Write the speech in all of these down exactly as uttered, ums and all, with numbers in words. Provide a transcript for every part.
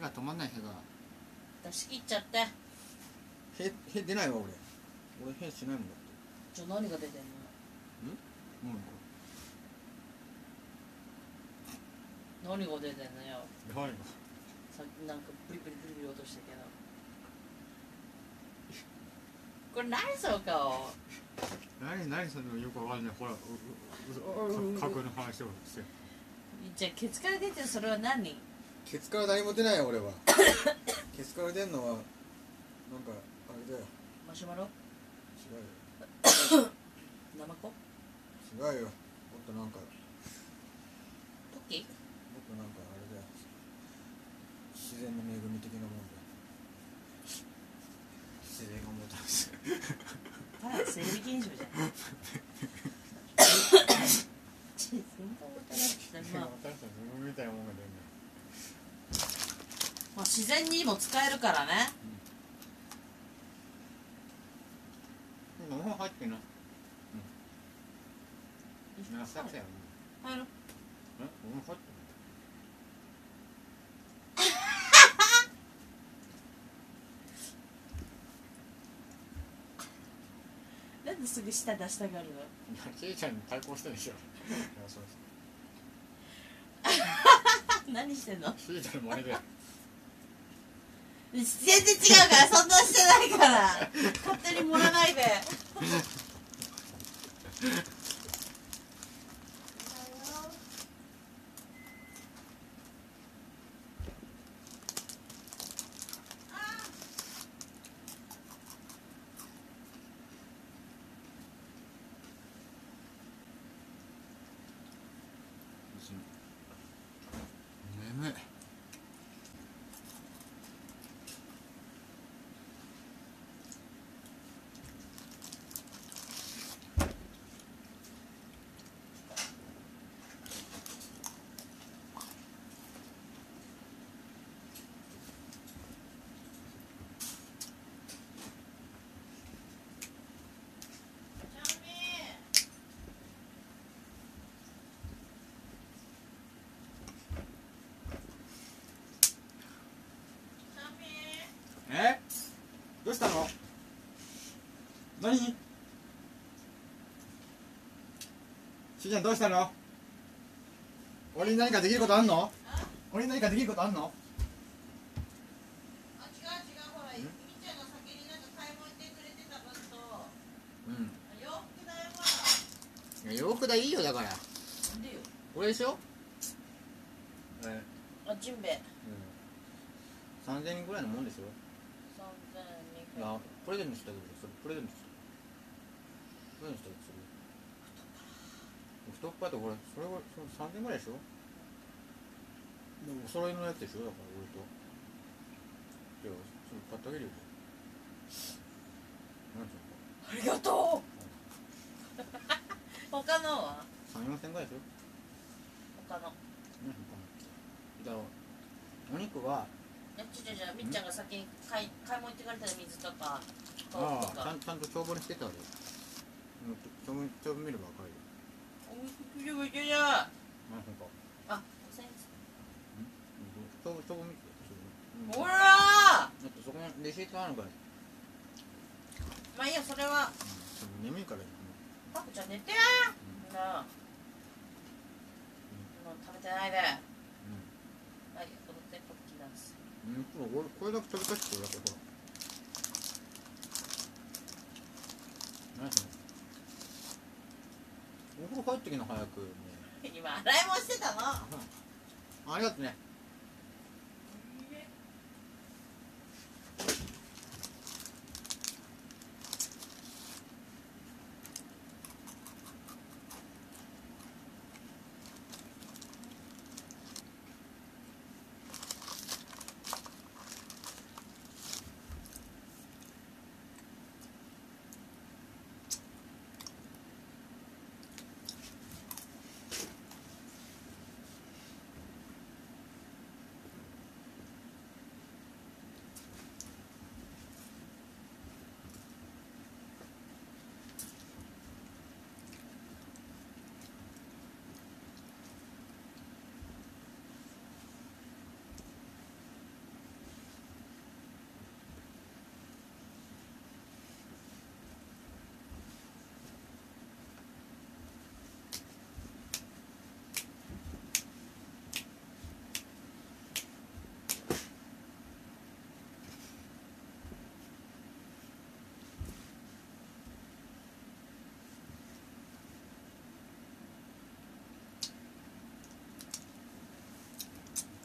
が止まんない、へが出し切っちゃって。 へ、へ出ないわ俺。俺へしないもんだって。 じゃあ何が出てんの？ ん？ 何が出てんのよ。 何が？ さっきなんかプリプリプリプリ落としたけど。これ何その顔？ 何何そのよくわかんない。ほら、ううか角の話をして。 じゃあケツから出てるそれは何？ ケツから何も出ないよ俺は。ケツから出んのはなんかあれだよ。 マシュマロ？ 違ナマコ？ うよ。違うよ。もっとなんか。 トッキー？ もっとなんかあれだよ。自然の恵み的なもんだよ。自然がもたらす。 ただ生理現象じゃん。自然がもたらすってまあ、 みたいなもんが出るね。 まあ自然にも使えるからね。 うん。もう入ってない。うん。なさくやん。 入ろう。 え？もう入ってない。 なんですぐ舌出したがるの？ ちいちゃんに対抗してるでしょ。いや、そうです。 何してんの？ ちいちゃんの真似で。 全然違うから、そんなしてないから勝手に盛らないで。 眠い。え？どうしたの？何？しーちゃんどうしたの？俺に何かできることあんの？俺に何かできることあんの？ あ、違う違う、ほら、みっちゃんが先になんか買い物行ってくれてた分と、 うん。 洋服代は。 いや洋服代いいよだから。 なんでよ。 これでしょ？えあ、ジンベエ。 さんぜんえんぐらいのもんでしょ？ さんぜんにひゃく。 いや、プレゼントしたけど、それプレゼントした。プレゼントしたけど、それ。太っ腹とこれ、それはそのさんぜんえんぐらいでしょ？でもお揃いのやつでしょ？だから俺と。いや、それ買ってあげるよ。何ていうの？ ありがとう。他のは？ さん、よんせんぐらいでしょ？ 他の。 ね、他の。だから、お肉は、 いや、ちょちょちょ、みっちゃんが先に買い買い物行ってくれたら水とか豆ああ、 腐とか。 ちゃんちゃんと帳簿にしてたわよ。帳簿帳簿見ればわかるよ。 お水くればいけじゃ。 何本か。 あ、ごせんえんです。 帳簿帳簿見て。 ほらー。 だってそこにレシートあるから。 まあいいや、それは。 うん、眠いからよ。 パクちゃん寝てー。みんな。もう食べてないで。はい、踊ってポッキーダンス。 うん、これこれだけ食べたくてだからほら。何それ？お風呂入ってきな早く。 今洗い物してたの。 ありがとね。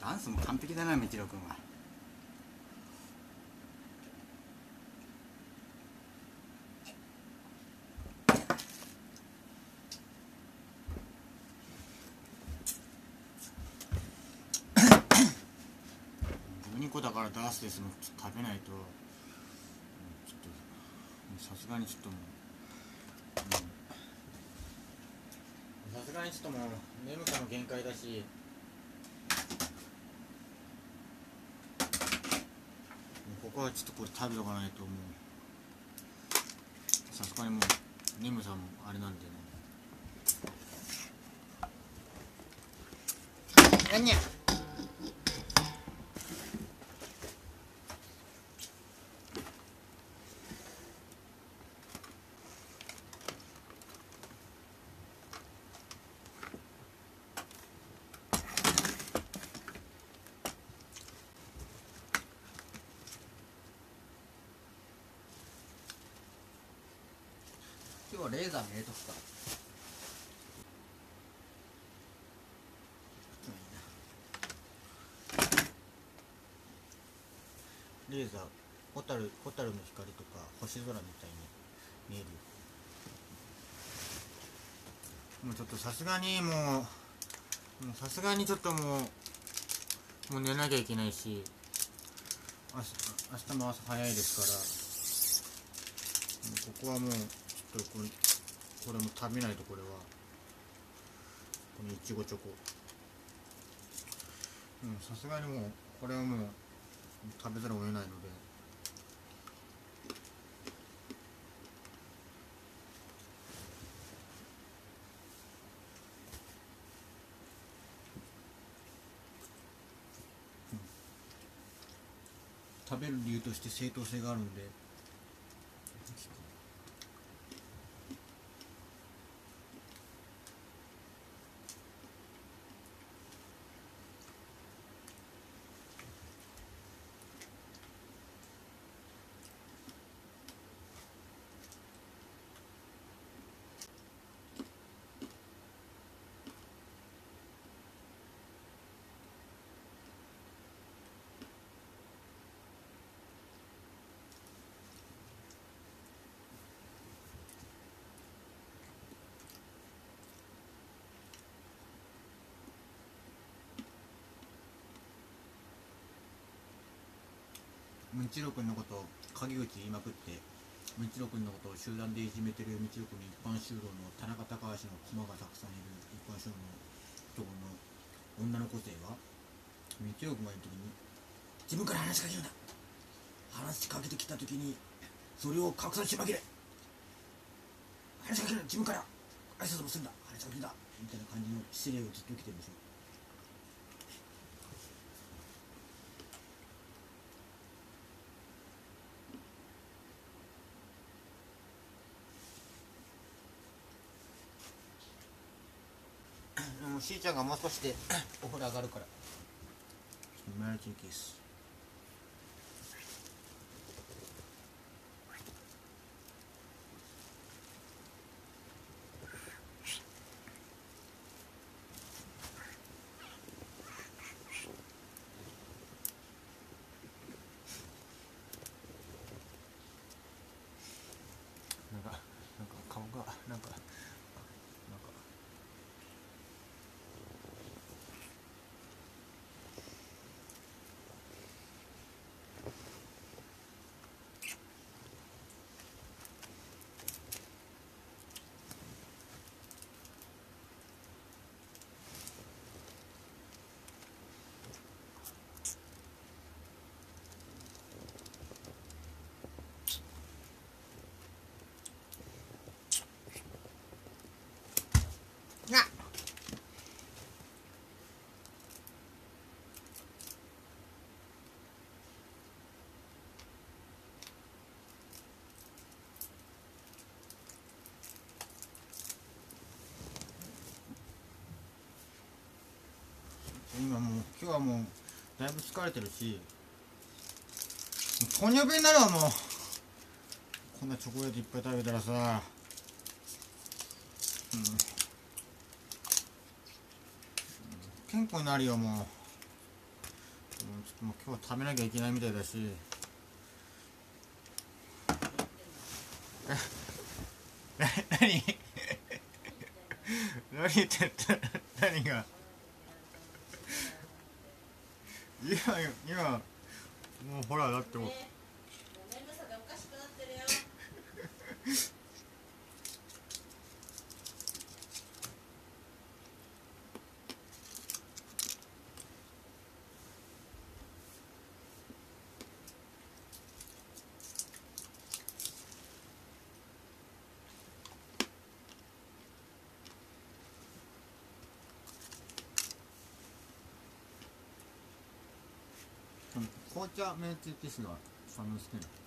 ダンスも完璧だな、みちろくんは。じゅうにこだからダースですもちょっと食べないと、ちょっとさすがにちょっともうさすがにちょっともう眠さも限界だし、ここはちょっとこれ食べとかないともうさすがにもう眠さもあれなんでね。やんにゃ今日はレーザー見えとくか。レーザー、ホタル、ホタルの光とか星空みたいに見えるよ。もうちょっとさすがにもう、もうさすがにちょっともう、もう寝なきゃいけないし、明日、明日も朝早いですから、もうここはもう、ちょっとこれ、これも食べないと、これは、このいちごチョコ。もうさすがにもう、これはもう、食べざるを得ないので、うん、食べる理由として正当性があるんで、みちろくんのことを陰口言いまくって、みちろくんのことを集団でいじめてるみちろくん一般就労の田中高橋の駒がたくさんいる一般就労のところの女の個性は、みちろくんがいるときに自分から話しかけるんだ、話しかけてきたときにそれを拡散しまけれ、話しかける、自分から挨拶もするんだ、話しかけるんだみたいな感じの失礼をずっと受けてるんでしょ。しーちゃんがもう少しでお風呂上がるから、ちょっとマルチンケース。なんか、なんか顔が、なんか、なんか。な今もう今日はもうだいぶ疲れてるし、糖尿病になるわ。もうこんなチョコレートいっぱい食べたらさ、うん、健康になるよ。もちょっともう今日は食べなきゃいけないみたいだしな何何言ってた何が今今もうほらだってもう眠さでおかしくなってるよ紅茶めんつゆ消すのはそんな好きなの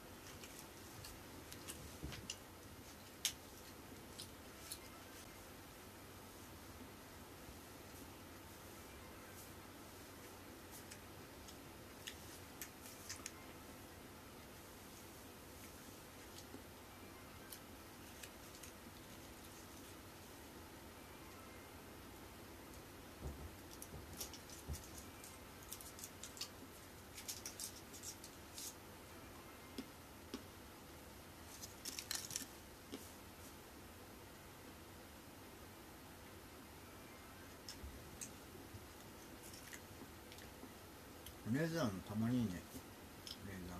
レーザーのたまにいいねレーザ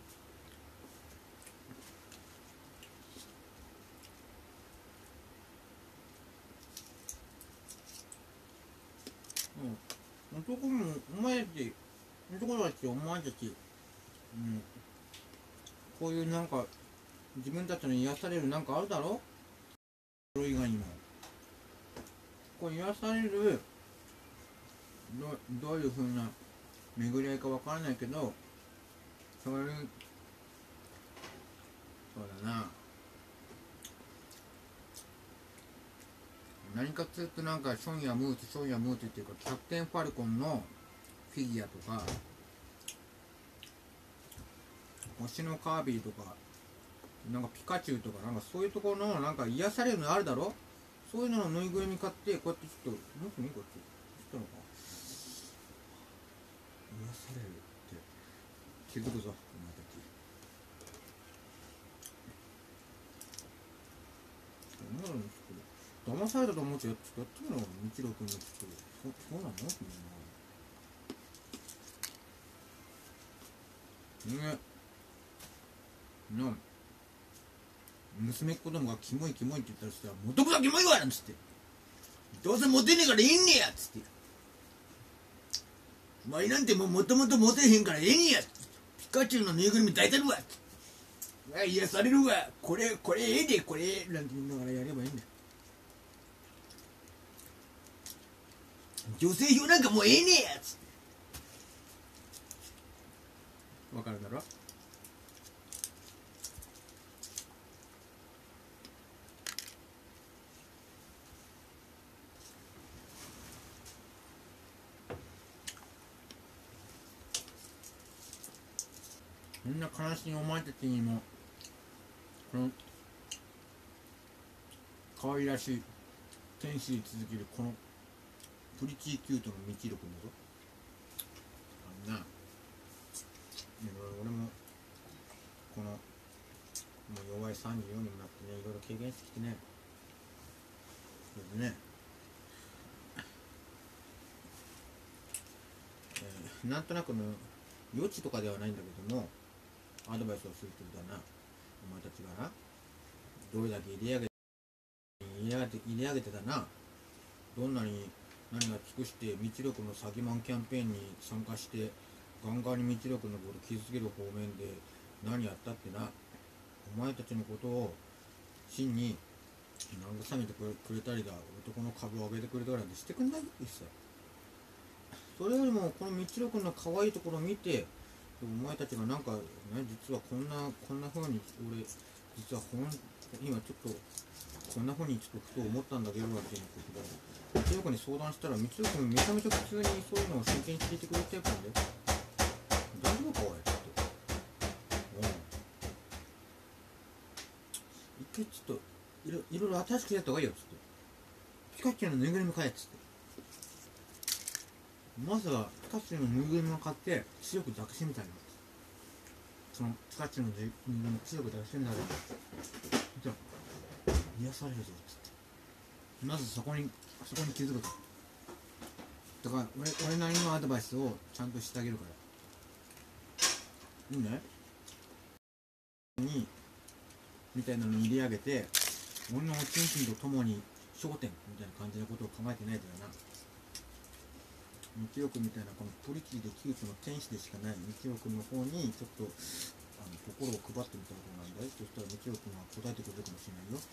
ーのうん男もお前たち男たちお前たちうんこういうなんか自分たちの癒されるなんかあるだろそれ以外にもこう癒されるど, どういうふうな巡り合いかわからないけどそういうそうだな何かっていうとなんかションやムーツションやムーツっていうかキャプテンファルコンのフィギュアとか星のカービィとかなんかピカチュウとかなんかそういうところのなんか癒されるのあるだろそういうののぬいぐるみ買ってこうやってちょっともっと見こっち知ったのか癒されるって気づくぞお前たちお前らのちょっと騙されたと思ってやってやってみろ日郎君のちょっとそそうなのみんなねな娘っ子供がキモいキモいって言ったらさ「元々キモいわ!」なんつって「どうせモテねえからいいんねや!」っつって「お前なんてもうもともとモテへんからええんや!」ピカチュウのぬいぐるみ抱いてるわ!」わ癒されるわこれこれええでこれなんて言いながらやればいいんだよ女性票なんかもうええねやつってわかるだろみんな悲しいお前たちにもこの可愛らしい天使に続けるこのプリチーキュートの道力だぞあんな俺もこのもう弱いさんじゅうよんにもなってねいろいろ経験してきてねそれでね、えー、なんとなくの余地とかではないんだけどもアドバイスをするってことはなお前たちがなどれだけ入れ上げて入れ上げて入れ上げてたなどんなに何が尽くして道力の詐欺マンキャンペーンに参加してガンガンに道力のこと傷つける方面で何やったってなお前たちのことを真に慰めてくれたりだ男の株を上げてくれたりなんてしてくんないってさそれよりもこの道力の可愛いところを見てお前たちがなんか、ね、実はこんなこんな風に俺実はほん今ちょっとこんな風にちょっとふと思ったんだけどっていうことで道力に相談したら道力めちゃめちゃ普通にそういうのを真剣に聞いてくれちゃうからね大丈夫かおいって一回ちょっといろいろいろ新しくやった方がいいよっつってピカチュウのぬいぐるみ買えっつってまずはカチュウのぬいぐるみを買って強く抱きしめたりなんです。そのピカチュウのぬいぐるみを強く抱きしめたりじゃあ癒されるぞっつって、まずそこにそこに気づくと。だから 俺, 俺なりのアドバイスをちゃんとしてあげるからいいねにみたいなのに入れ上げて、俺のおちんちんとともに焦点みたいな感じのことを考えてないだよな。みちおくんみたいなこのポリキーでキュートの天使でしかないみちおくんの方にちょっとあの心を配ってみたらどうなんだい。そしたらみちおくんは答えてくれるかもしれないよ。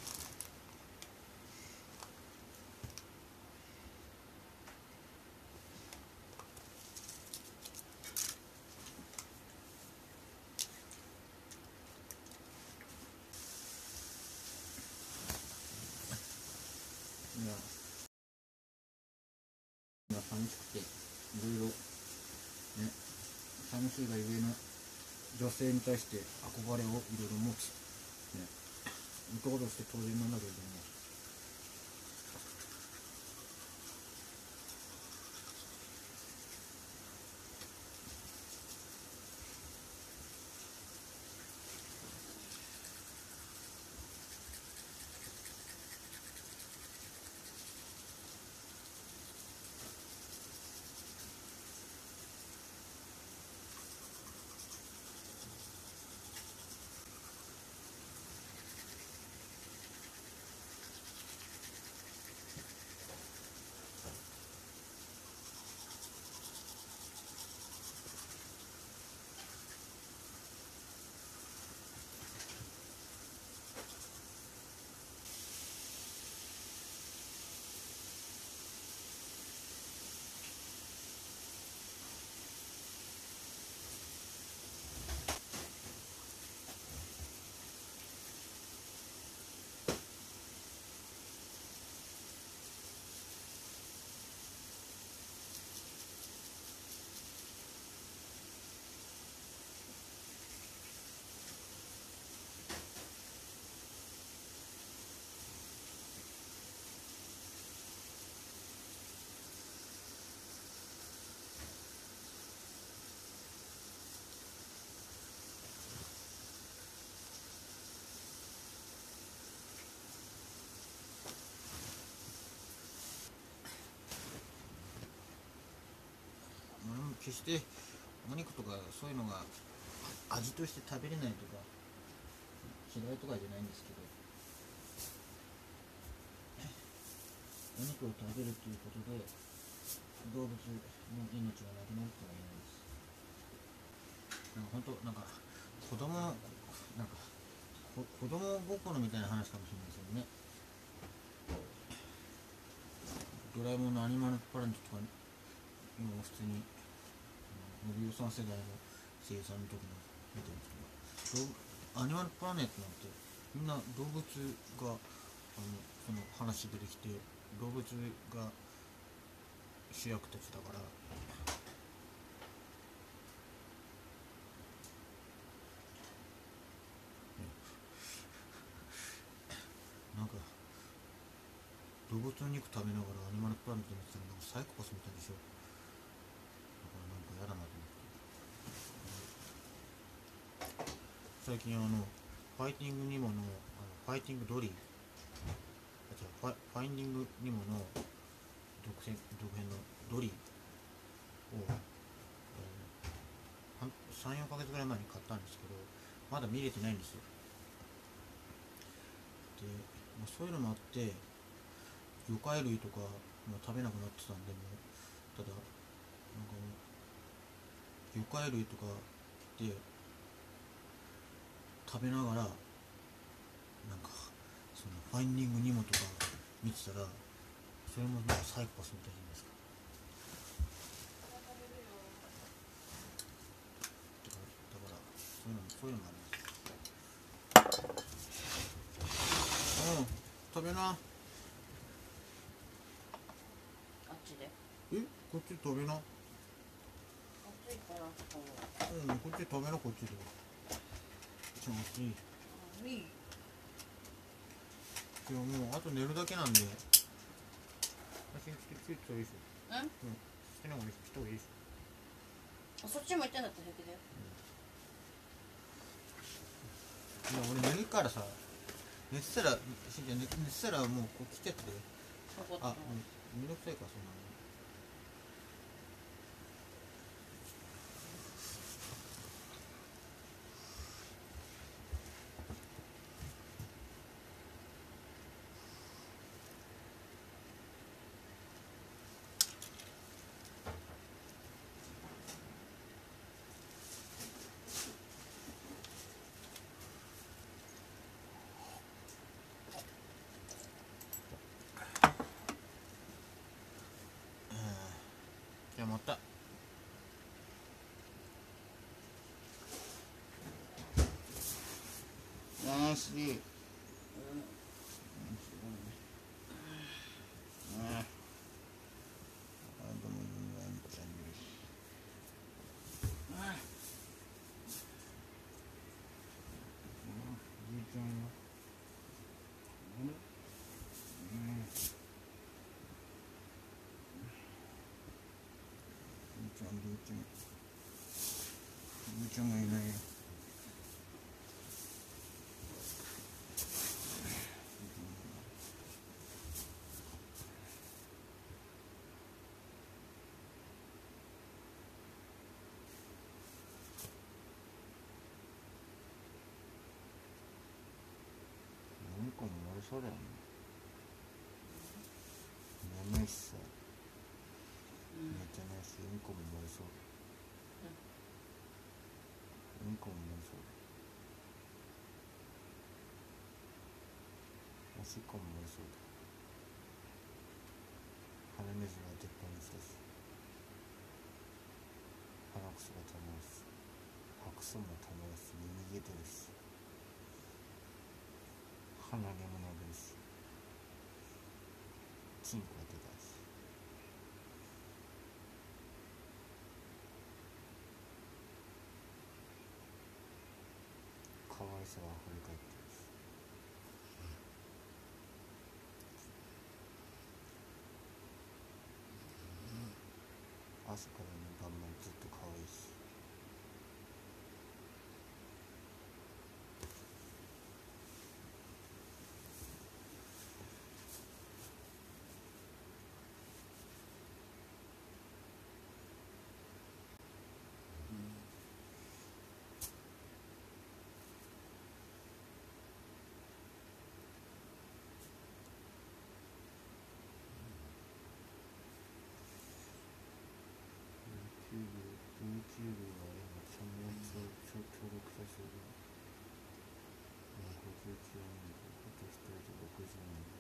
いや寂しくていろいろね、寂しいがゆえの女性に対して憧れをいろいろ持つね、男として当然なんだけれども、決してお肉とかそういうのが味として食べれないとか嫌いとかじゃないんですけど、お肉を食べるということで動物の命がなくなるとは言えないです。なんか本当なんか子供なんかこ子供心みたいな話かもしれないですよね。ドラえもんのアニマルプラネットとか今も普通にモビルさん世代の声優さんの時の見てるんですけど、アニマルプラネットなんてみんな動物があのその話出てきて動物が主役たちだから、なんか動物の肉食べながらアニマルプラネット見てたらなんかサイコパスみたいでしょ。だからなんか嫌だなと思って、最近あのファイティングニモのあのファイティングドリーあ違うファイファインディングニモの続編続編のドリーを、えー、さん、よんかげつぐらい前に買ったんですけどまだ見れてないんですよ。で、まあ、そういうのもあって魚介類とかも食べなくなってたんで、もうただなんかもう魚介類とかで食べながらなんかそのファインディングニモとか見てたらそれもなんかサイコパスみたいじゃないですか。だからそういうのもそういうのもあります。うん、食べな。 あっちでえ、こっち食べな。 暑いからこうん、こっち食べな、こっちで。ちょ、暑い。 ういい。 いや、もうあと寝るだけなんで。写真つけていいでしょ。 うん、 うん。 ちの方が人がいいし。 あ、そっちも行ってんだったら平気だよ。 いや俺寝るからさ、寝てたらしんちゃん寝てたらもうこう来てって。あ、もうめんどくさいからそんなの。じゃあまた。ナイスリー。ゆうちゃんがいないよ。何かも悪そうだよね。眠いしさ、寝てないし、うんこも漏れそう。うんこも漏れそう。おしっこも漏れそうだ。鼻水が出っ放しだし、鼻くそがたまるし、白素もたまるし、耳毛出るし、鼻毛も伸びるし、チンコが出たし。可愛さは溢れ返ってるし。朝からね晩までずっと可愛いし。YouTube は今チャンネル登録者数がごじゅうきゅうにんで、あとひとりでろくじゅうにん。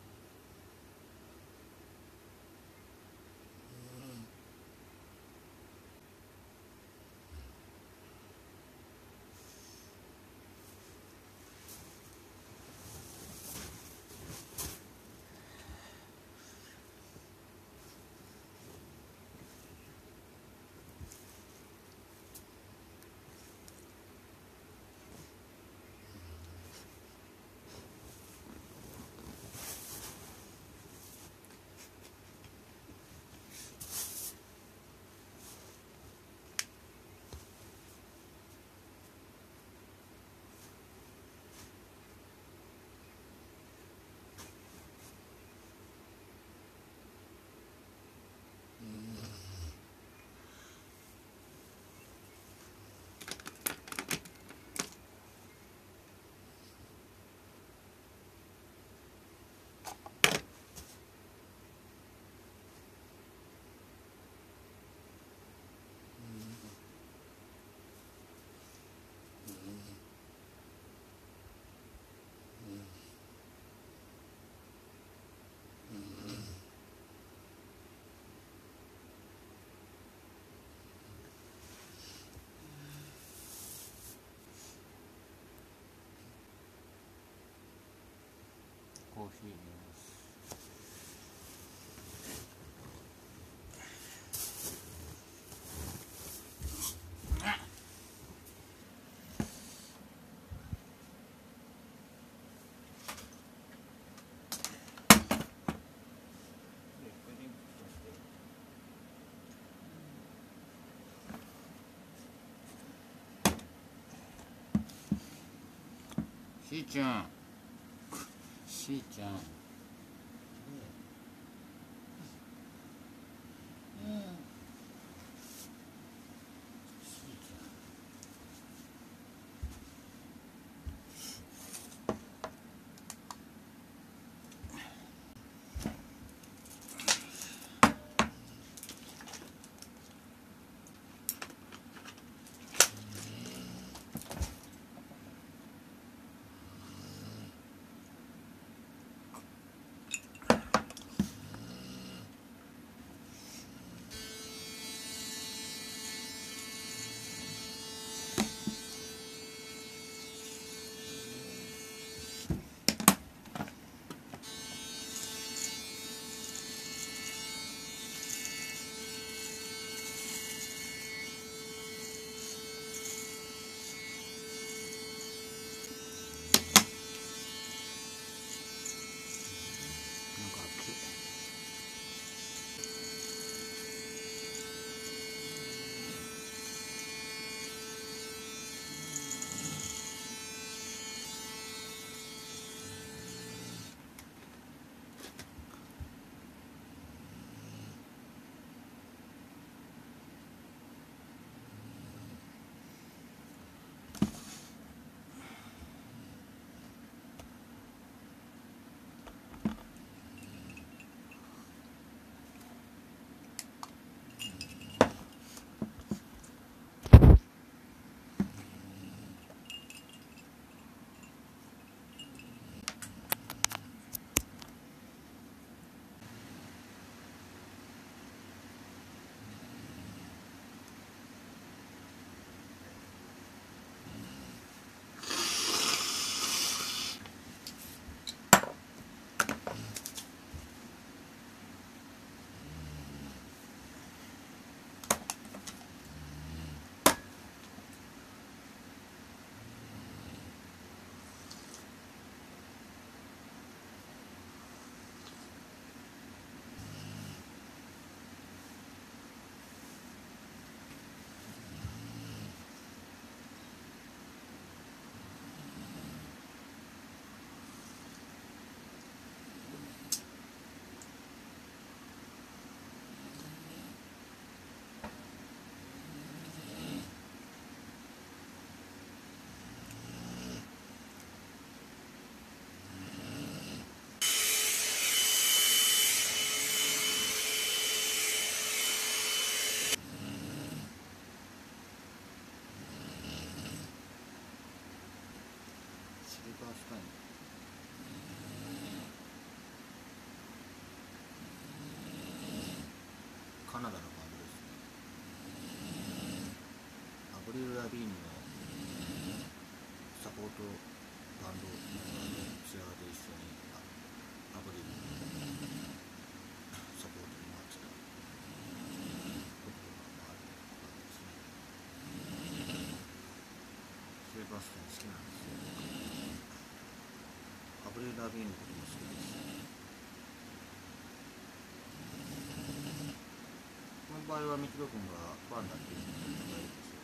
コーヒー入れます。 しーちゃんしーちゃんカナダのバンドですね。アブリル・ラビーンのサポートバンドのツアーで一緒にアブリルのサポートに回ってたことがあるバンドですね。セイバスティン好きなんですよ。アブリル・ラビーンのことも好きです。この場合はみちろくんがファンだっていうのがいいですよ。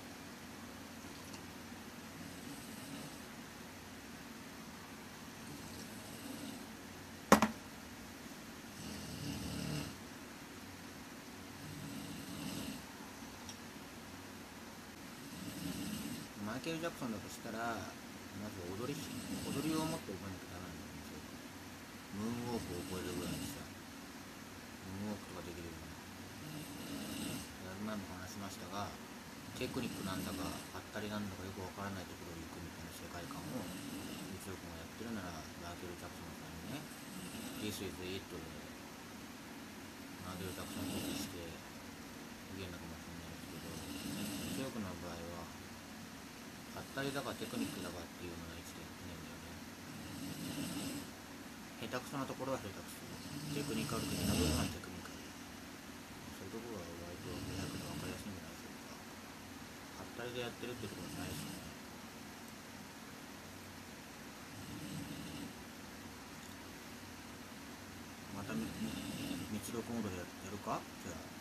マイケル・ジャクソンだとしたらまず踊り踊りをもっと覚えなきゃダメなんですよ。ムーンウォークを覚えるぐらいにさ、ムーンウォークとかできるように。やる前も話しましたが、テクニックなんだかあったりなんだかよくわからないところに行くみたいな世界観をみちろくんがやってるなら、マイケル・ジャクソンさんにね、This is it でマイケル・ジャクソンコピーして言えるのかもしれないですけど、みちろくんの場合はあったりだかテクニックだかっていうのが生きてやってないんだよね。下手くそなところは下手くそ、テクニカル的な部分はテクニカル、そういうところが割と見なくて分かりやすいんじゃないでしょうか。はったりでやってるってところじゃないですよね。またみ密度コードでやるかじゃあ。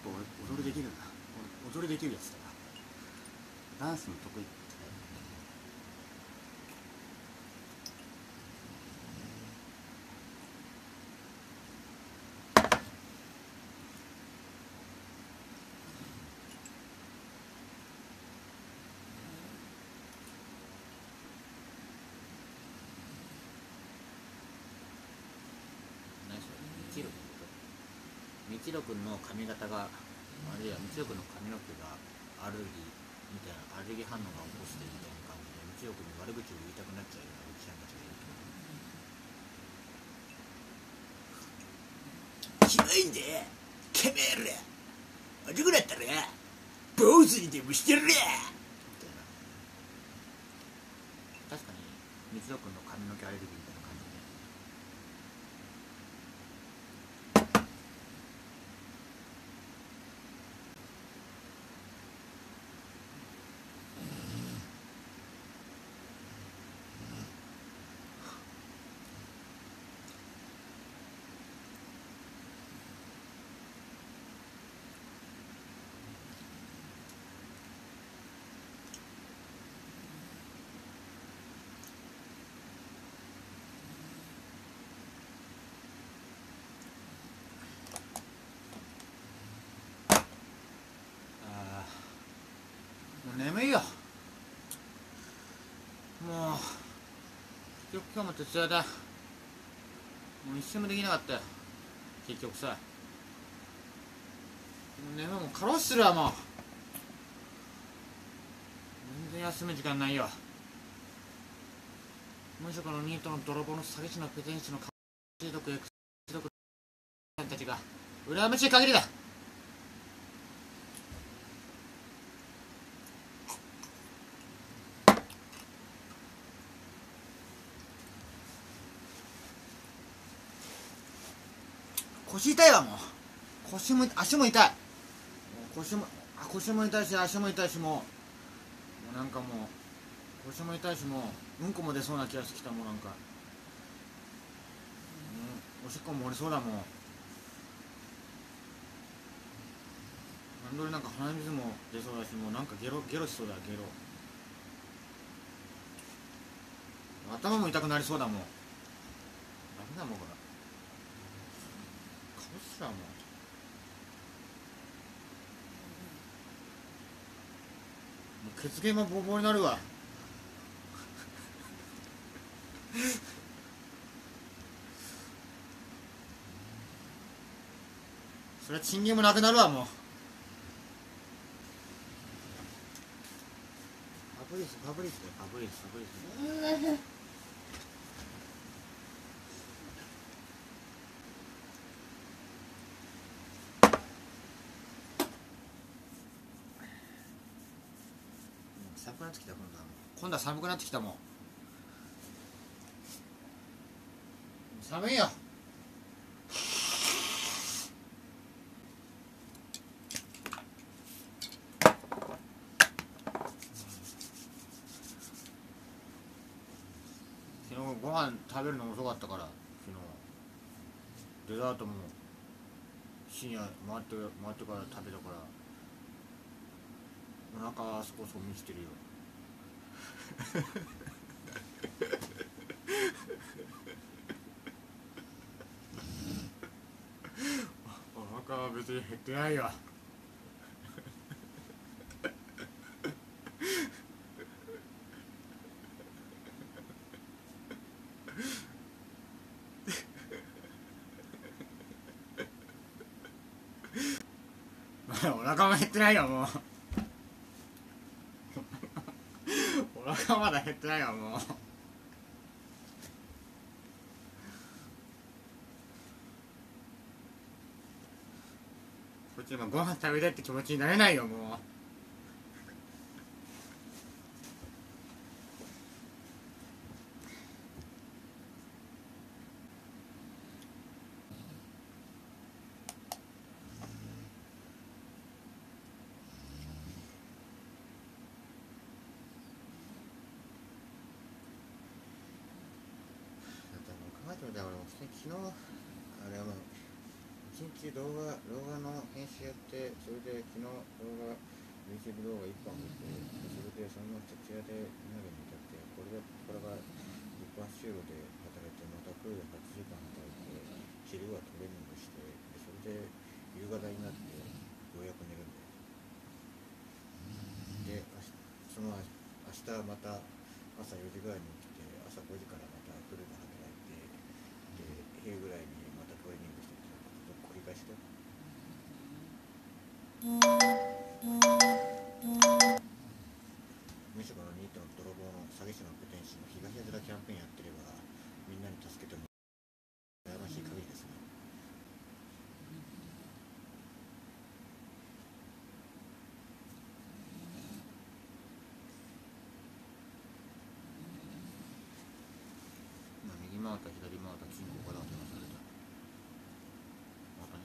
俺踊りできるんだ。俺踊りできるやつだな。ダンスも得意。 みちろくんの髪型があるいはみちろくんの髪の毛がアレルギーみたいなアレルギー反応が起こしてるみたいな感じでみちろくんに悪口を言いたくなっちゃうようなおじちゃんたちがいる。ひどいんでてめえら男だったら坊主にでもしてるやみたいな。確かにみちろくんの髪の毛アレルギーみたいな感じで眠いよ。もう結局今日も徹夜だ。もう一瞬もできなかったよ結局さ。もう眠い。もう過労死するわ。もう全然休む時間ないよ。無職のニートの泥棒の詐欺師のペテン師の中毒エクス毒さんたちが羨ましい限りだ。腰痛いわ。もう腰も足も痛い。もう腰もあ腰も痛いし足も痛いし、もうもうなんかもう腰も痛いし、もううんこも出そうな気がしてきた。もうなんか、うん、おしっこも漏れそうだ。もうなんどれなんか鼻水も出そうだし、もうなんかゲロゲロしそうだ。ゲロ頭も痛くなりそうだ。もうダメだもうこれ。かぶすらもうもう血毛もボーボーになるわ。それはチンゲもなくなるわ。もうファブリスファブリスだよ。ファブリスファブリス寒くなってきた。今度は今度は寒くなってきた。もう寒いよ。昨日ご飯食べるの遅かったから、昨日デザートも深夜回って回ってから食べたからお腹そこそこ満ちてるよ。お腹は別に減ってないよ。お腹も減ってないよ。もうお腹まだ減ってないよ。もうこっち今ご飯食べたいって気持ちになれないよ。もう考えてみたら俺も昨日あれはもう昨ちにち動画動画の編集やって、それで昨日動画 YouTube 動画いっぽん見て、それでそのまま徹夜でみんなで見たって、これでこれが一般就労で働いて、またプールではちじかん働いて、昼はトレーニングして、でそれで夕方になってようやく寝るんだよ。でその明日また朝よじぐらいに起きて、朝ごじからまたプールで働いて、で昼ぐらいにまたトレーニングしてっていうことを繰り返して、無職のニートの泥棒の詐欺師のペテン師の東やずらキャンペーンやってれば、みんなに助けてもらう悩ましい限りですね。まあ、右回った左回った進行から電話された。またね。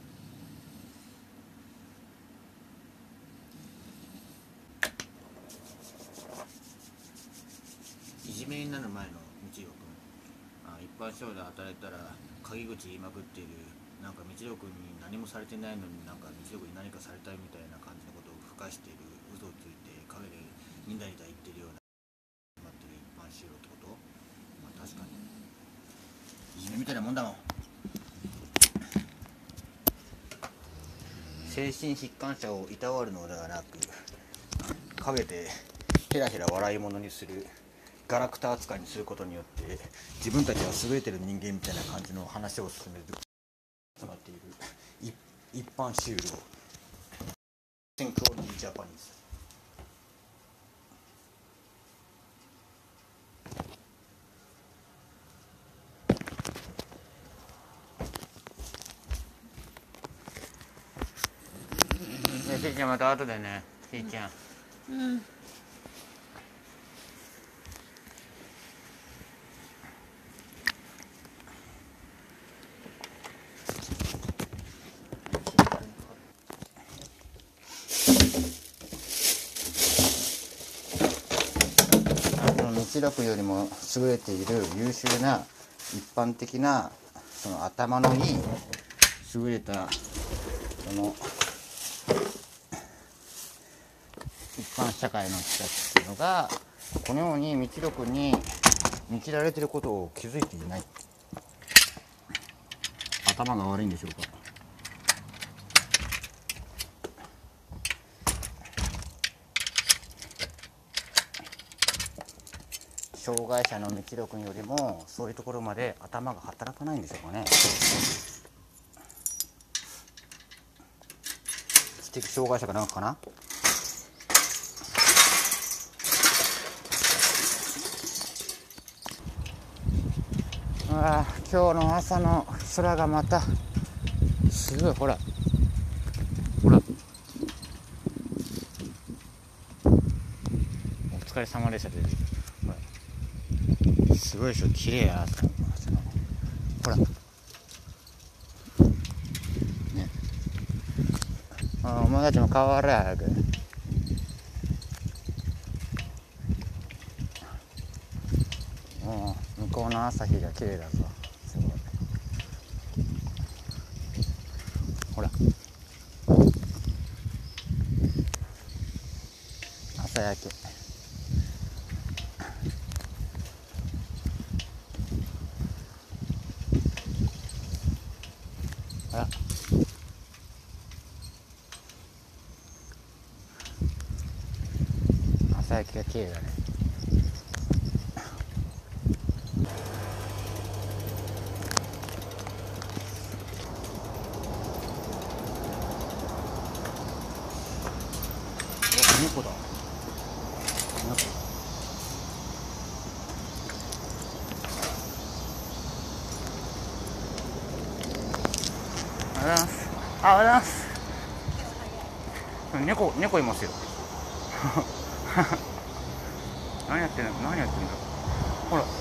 いじめになる前の道郎君、あ一般商で働いたら陰口言いまくっている、なんか道郎君に何もされてないのに、なんか道郎君に何かされたいみたいな感じのことをふかしている、嘘をついて陰でニダニダ言ってるような待ってる一般就労ってこと。まあ確かにいじめみたいなもんだもん。精神疾患者をいたわるのではなく、陰でヘラヘラ笑い物にする、ガラクタ扱いにすることによって自分たちは優れてる人間みたいな感じの話を進める集まっている一般就労センクオリティジャパニーズ。しーちゃんまた後でね、しーちゃん。うん。道楽よりも優れている優秀な一般的なその頭のいい優れたその一般社会の人たちっていうのがこのように道楽に満ちられていることを気づいていない。頭が悪いんでしょうか。障害者の道楽よりもそういうところまで頭が働かないんでしょうかね。知的障害者かなんかかな。ああ、今日の朝の空がまたすごい。ほらほら、お疲れ様でした。出てる。すごいでしょ、綺麗や。ほらね、あ、お前たちも変わるや早く。もう向こうの朝日が綺麗だぞ。すごい。ほら朝焼け。あら、朝焼けが綺麗だね。お、猫だ。猫。ありがとうございます。あ、ありがとうございます。猫、猫いますよ。何やってんの、何やってんだ。ほら。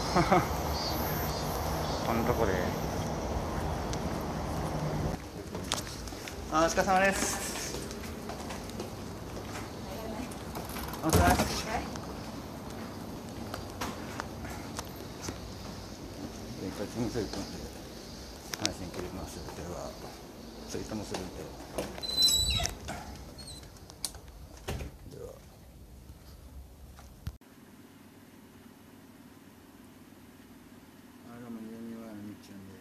こんなとこで。あ、お疲れ様です。お疲れ様です。一回気にすると思って配信切ります。では。 ツイートもするんで。ではあどうも南はみっちゃんです。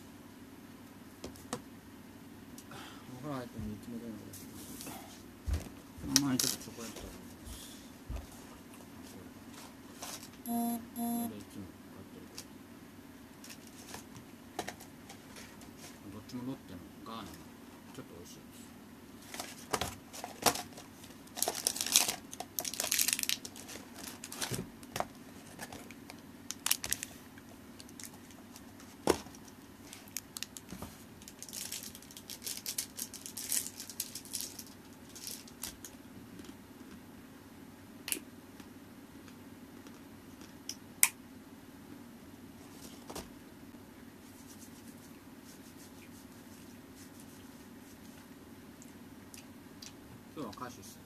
お風呂入ってもいつもどおりです。この前ちょっとチョコレート食べます。これでいつも買ってるけど、どっちもロッテのガーナのちょっと美味しいです。今日はカシス。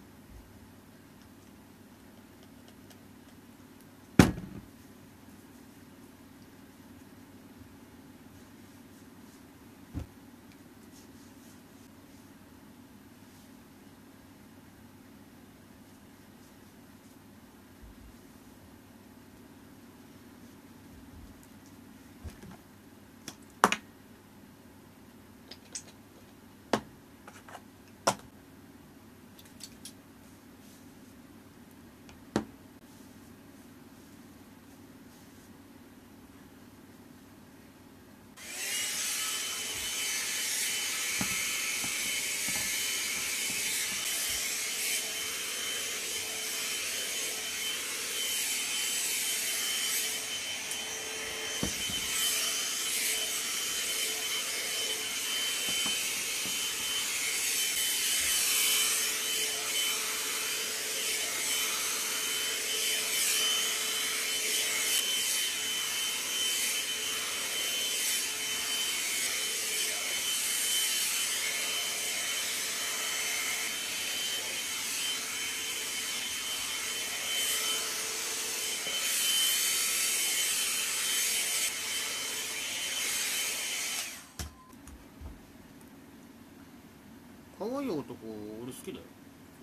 可愛い男俺好きだよ。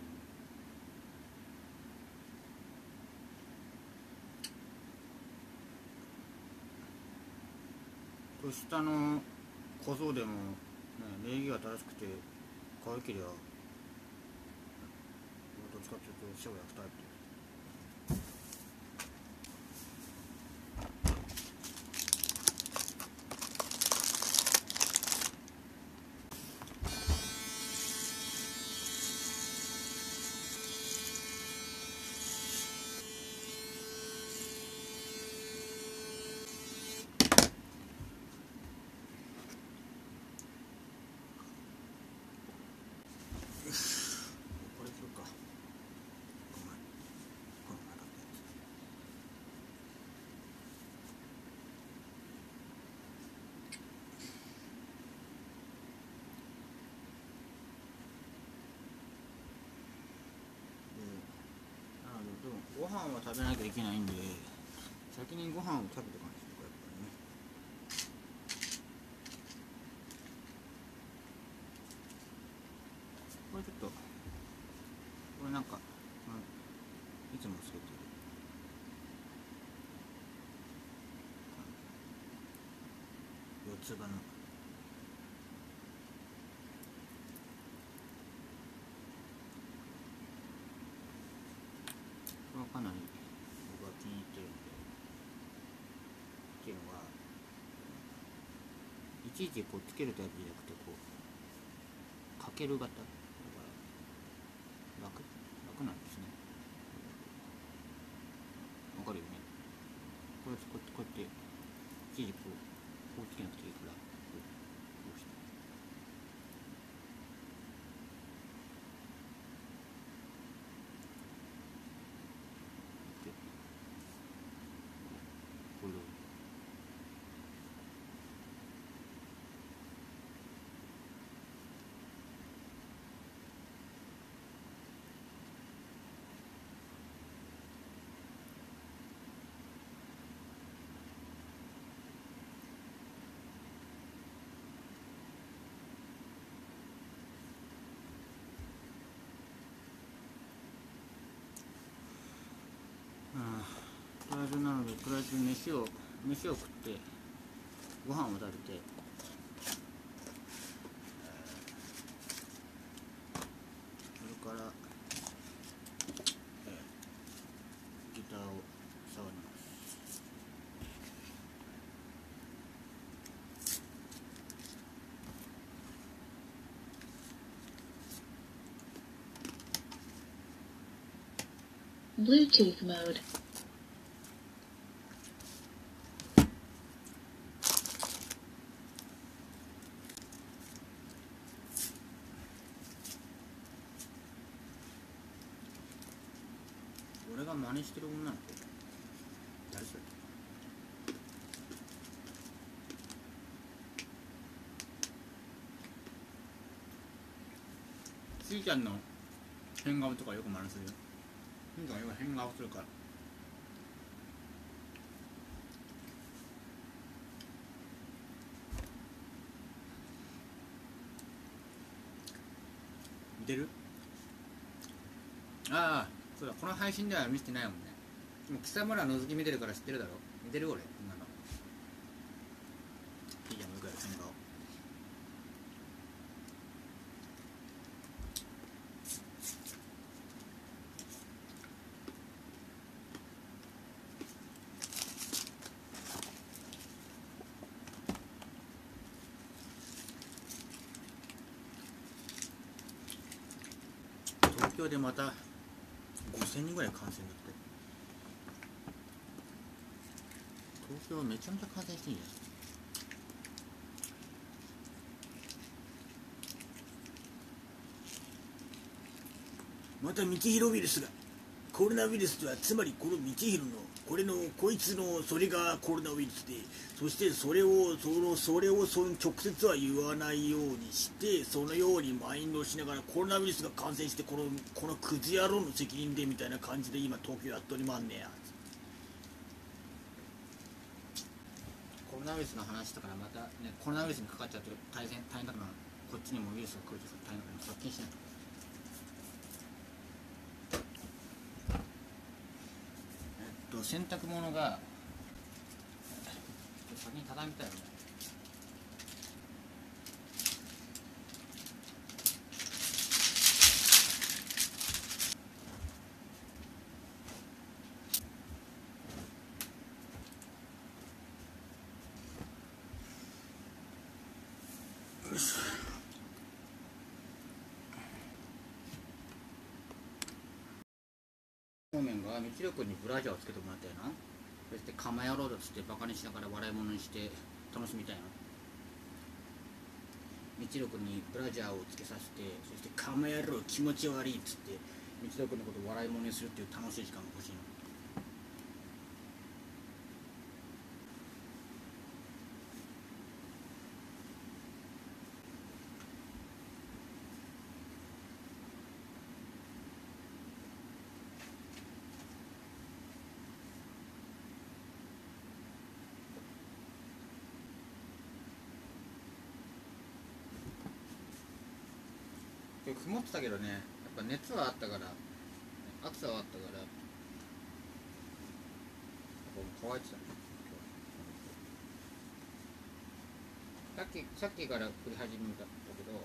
年下の小僧でも、ね、礼儀が正しくて可愛けりゃ、どっちかっていうと師匠を焼くタイプ。これするか。この前この前買ったやつ。なのででもご飯は食べなきゃいけないんで、先にご飯を食べておかないとやっぱりね。これちょっとこれなんか、うん、いつもつけてる四つ葉のこれはかなり僕は気に入ってるんで、っていうのはいちいちこうつけるタイプじゃなくてこうかける型だから楽楽なんですね。わかるよね。これこうやっていちいちこうこうつけなくていいからこうこうしてでこれをとりあえず飯を飯を食ってご飯を食べて、それから、えー、ギターを触ります。 Bluetooth mode. 俺が真似してる女の子誰それ。しーちゃんの変顔とかよく真似するよ。しーちゃんがよく変顔するから。見てる？ああ、そうだ、この配信では見せてないもんね。でも貴様ら覗き見てるから知ってるだろ。見てる俺、今の。いいじゃん、向かい変顔。東京でまたごせんにんぐらい感染だって。東京めちゃめちゃ感染してんじゃん。また道弘ウイルスが、コロナウイルスとはつまりこの道弘のこれのこいつのそれがコロナウイルスで、そしてそれをそのそれをその直接は言わないようにして、そのようにマインドしながらコロナウイルスが感染してこのこのクズ野郎の責任でみたいな感じで今東京やっとりまんねや。コロナウイルスの話だからまたね、コロナウイルスにかかっちゃうと大変大変だから、こっちにもウイルスが来ると大変だから殺菌しないと。えっと洗濯物が先に畳みたいよね。よし。方面が道力にブラジャーをつけてもらったよな。そしてカマ野郎だっつってバカにしながら笑い物にして楽しみたいな。道力にブラジャーをつけさせて、そしてカマ野郎気持ち悪いっつって道力のことを笑い物にするっていう楽しい時間が欲しいの。曇ってたけどね、やっぱ熱はあったから、暑さはあったから、やっぱ乾いてたね。さっきさっきから降り始めたけど、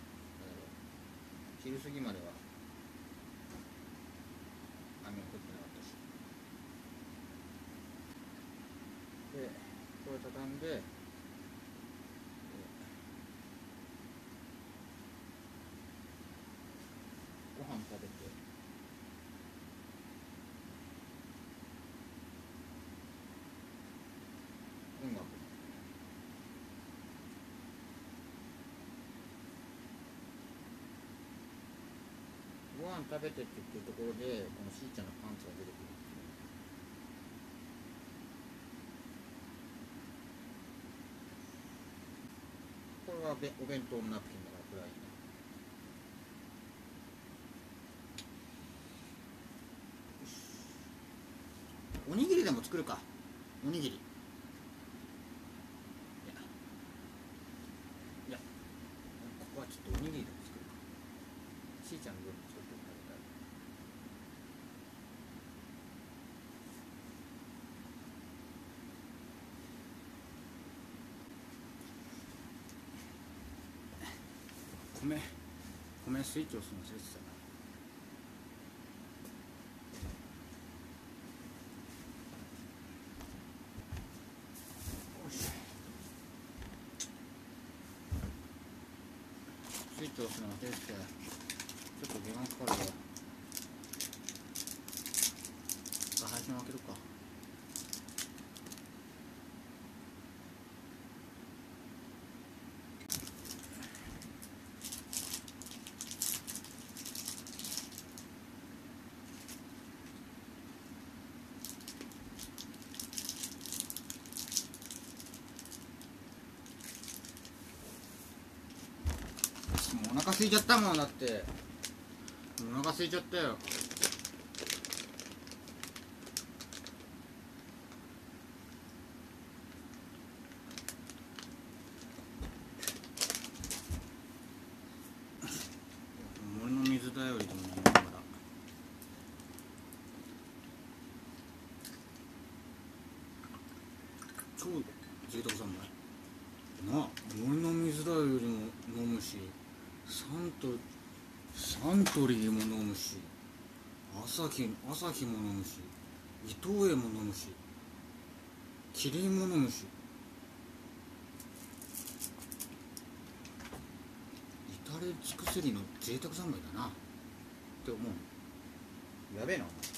昼過ぎまでは雨が降ってなかったし、でこれ畳んで。ご飯食べて、音楽、ご飯食べてって言ってるところでこのしーちゃんのパンツが出てくる。これはお弁当のナプキンだからこれはいいね。おにぎりでも作るか。おにぎり。いや、いや、ここはちょっとおにぎりでも作るか。しーちゃんの分も作ってもらいたい。 米米スイッチ押すの忘れてたな。スイッチ押すの忘れてた。ちょっと時間かかるわ。配信開けるか。もうお腹空いちゃったもん。だってお腹空いちゃったよ。森の水だよりでも飲みながら。超贅沢三昧なあ。森の水だよりも飲むし、サントサントリーも飲むし、朝日朝日も飲むし、伊藤園も飲むし、キリンも飲むし、至れ尽くせりの贅沢三昧だなって思う。やべえなお前。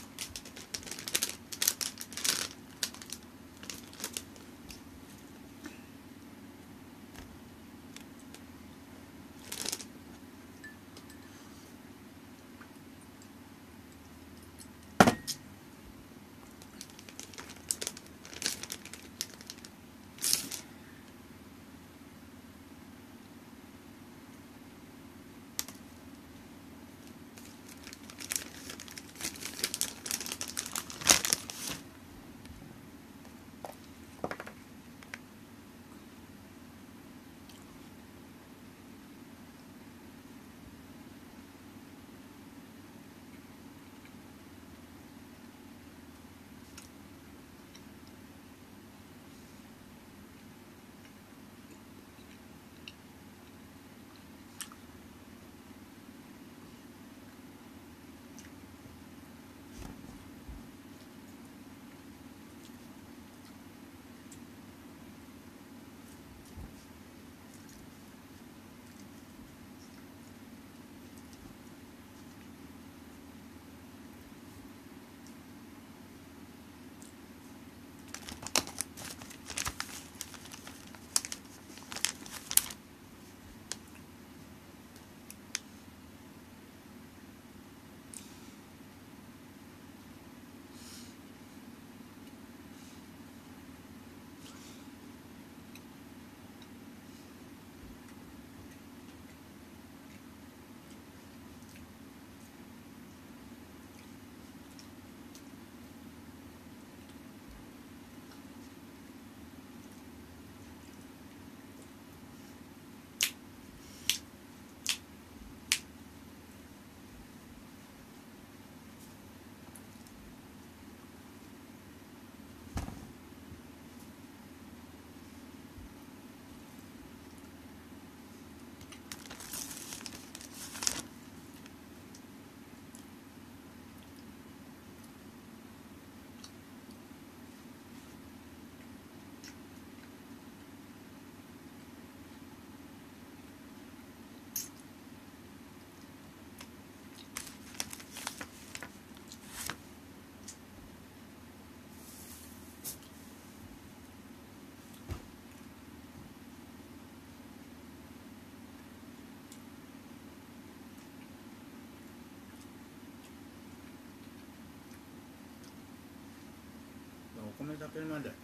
お米炊けるまで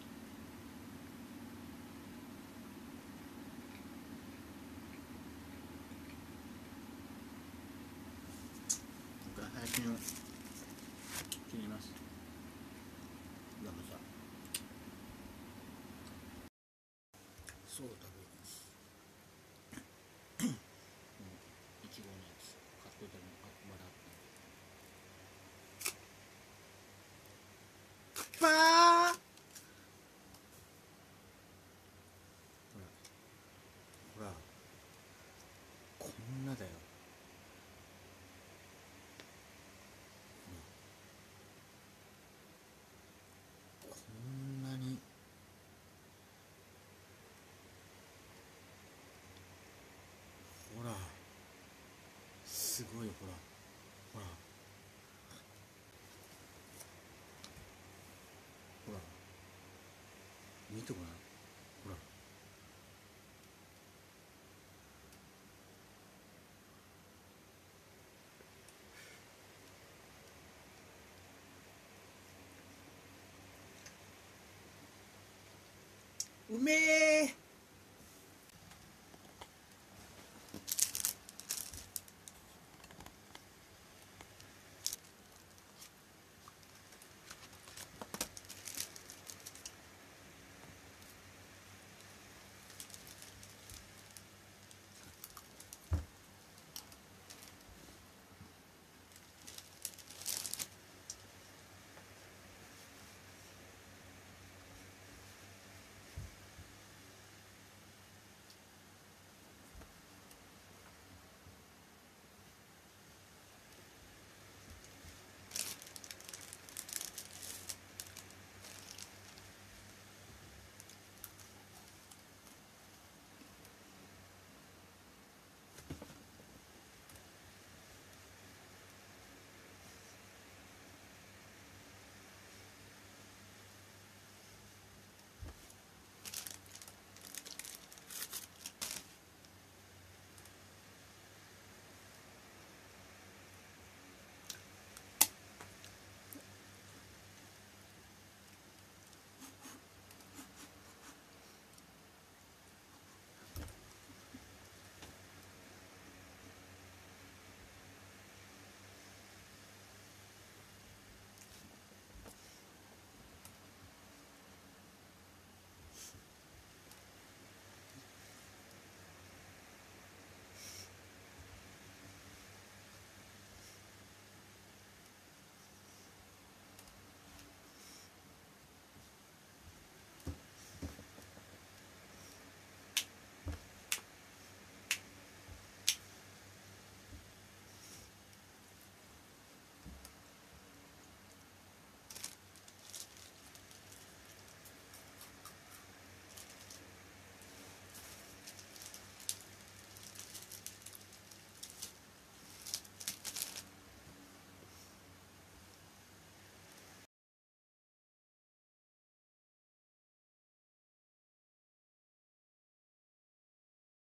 僕は配信を切ります。どうもさそう食べますいちごのやつ買っといたのあまだあったんでパーほらほらよほらほらほら見てごらんほらうめえ